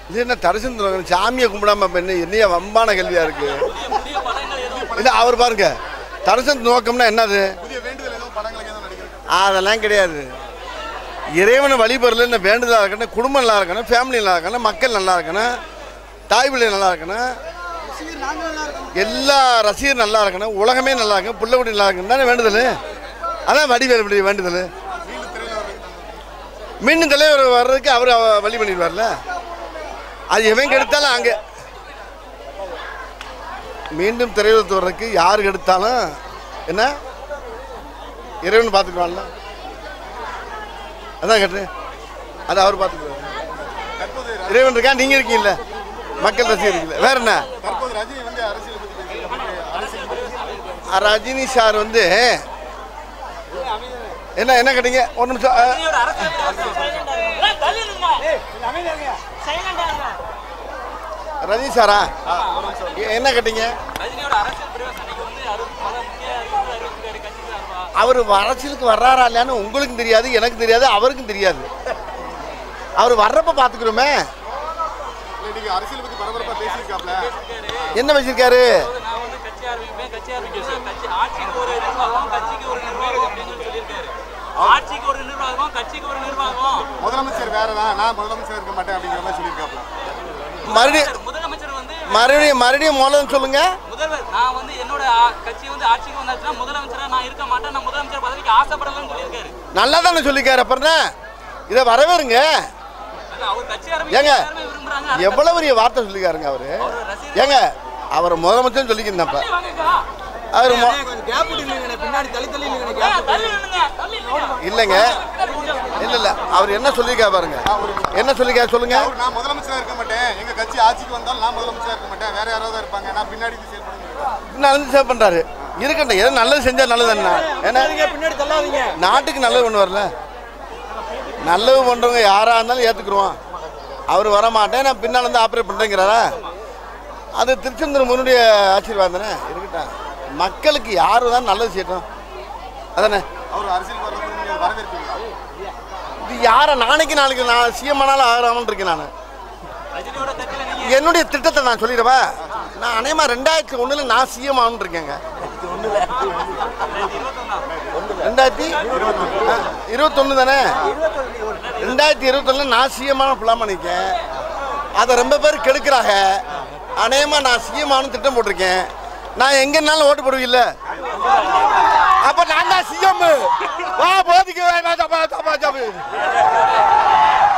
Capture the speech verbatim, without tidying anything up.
இது என்ன தரிசனம் சாமியை கும்பிடாம என்ன என்னைய வம்பான கேள்வியா இருக்கு. இல்லை அவர் பாருங்க தரிசன நோக்கம்னா என்னது? அதெல்லாம் கிடையாது. இறைவனை வழிபடல இந்த வேண்டுதலாக இருக்கணும், குடும்பம் நல்லா இருக்கணும், ஃபேமிலி நல்லா இருக்கணும், மக்கள் நல்லா இருக்கணும், தாய் பிள்ளை நல்லா இருக்கணும், எல்லா ரசிகர் நல்லா இருக்கணும், உலகமே நல்லா இருக்கணும், புள்ள குடி நல்லா இருக்கணும் தானே வேண்டுதல். அதான் வடிவேல் வேண்டுதல். மீண்டும் தலைவர் வர்றதுக்கு அவர் வழி பண்ணிடுவார்ல. அது எவங்க எடுத்தாலும் அங்கே மீண்டும் திரையுலகத்து வர்றதுக்கு யாருக்கு எடுத்தாலும் என்ன இறைவன் பார்த்துக்குவான்ல. அதான் கேட்டு அது அவர் பார்த்துக்குவார். இறைவன் இருக்கா, நீங்க இருக்கீங்கல்ல, மக்கள் ரசிகர் இருக்கீங்களா, வேற என்ன? ரஜினி சார் வந்து என்ன என்ன கேட்டீங்க? ஒரு நிமிஷம். ரஜினி சாரா என்ன கேட்டீங்க? அவர் அரசியலுக்கு வர்றாரா இல்லையான்னு உங்களுக்கும் தெரியாது, எனக்கு தெரியாது, அவருக்கும் தெரியாது. அவர் வர்றப்ப பாத்துக்கிறோமே. என்ன வச்சிருக்காரு? ஆட்சிக்கு ஒரு நிர்வாகம், கட்சிக்கு ஒரு நிர்வாகம். முதலமைச்சர் வேறதான், நான் முதலமைச்சர் இருக்க மாட்டேன் அப்படிங்கிற மாதிரி சொல்லியிருக்காப்ல. மறுபடியும் முதலமைச்சர் வந்து மறுபடியும் மறுபடியும் முதல்ல சொல்லுங்க. முதல்வர் நான் வந்து என்னோட கட்சி வந்து ஆட்சிக்கு வந்தாச்சுன்னா முதலமைச்சரா நான் இருக்க மாட்டேன், நான் முதலமைச்சர் பதவிக்கு ஆசைப்படலன்னு சொல்லியிருக்காரு. நல்லா தானே சொல்லியிருக்காரு. அப்புறம் இதை வரவேறுங்க. ஏங்க எவ்வளவு பெரிய வார்த்தை சொல்லிக்காருங்க அவரு. ஏங்க அவர் முதலமைச்சர் சொல்லிக்கிறப்ப அவர் இல்லைங்க, இல்ல இல்ல அவர் என்ன சொல்லிருக்கா பாருங்க, என்ன சொல்லிருக்கா சொல்லுங்க. நான் முதலமைச்சரா இருக்க மாட்டேன், எங்க கட்சி ஆட்சிக்கு வந்தாலும் நான் முதலமைச்சரா இருக்க மாட்டேன், வேற யாராவது இருப்பாங்க, நான் பின்னாடி செயல்படுறேன். சேவ் பண்றாரு இருக்கட்டும், எது நல்லது செஞ்சா நல்லது என்ன, நாட்டுக்கு நல்லது ஒண்ணு வரல. நல்லது பண்றவங்க யாரா இருந்தாலும் ஏத்துக்குருவோம். அவர் வர மாட்டேன், நான் பின்னால் வந்து ஆப்ரேட் பண்றேங்கிறாரா, அது திருச்செந்தூர் முன்னுடைய ஆசீர்வாதம் தானே. இருக்கட்டும், மக்களுக்கு யாரு தான் நல்லது செய்யட்டும் அதானே. அவர் அரசியல் வரவேற்பீங்க. இது யார நாளைக்கு நாளைக்கு நான் சிஎம் ஆனாலும் ஆகிறாமல் இருக்கேன். நான் என்னுடைய திட்டத்தை நான் சொல்லிடுவா. நான் அநேகமா ரெண்டாயிரத்தி ஒண்ணுல நான் சிஎம் ஆகணும்னு இருக்கேங்க. ரெண்டாயிரத்தி இருபத்தொன்னு தானே, ரெண்டாயிரத்தி இருபத்தொன்னு நான் சிஎம் ஆன பிளான் பண்ணிருக்கேன். அதை ரொம்ப பேர் கெடுக்கிறாங்க. அநேகமா நான் சிஎம் ஆகணும் திட்டம் போட்டிருக்கேன். நான் எங்கன்னாலும் ஓட்டு போடுவீல்ல, அப்ப நான் தான் சிஎம். வா போதிக்கு